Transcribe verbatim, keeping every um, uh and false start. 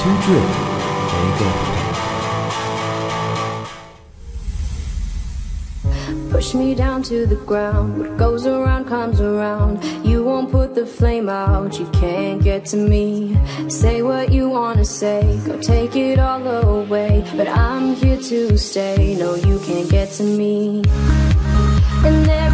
Too Drip, Make Up Pain. Push me down to the ground. What goes around comes around. You won't put the flame out, you can't get to me. Say what you wanna say, go take it all away, but I'm here to stay. No, you can't get to me. And there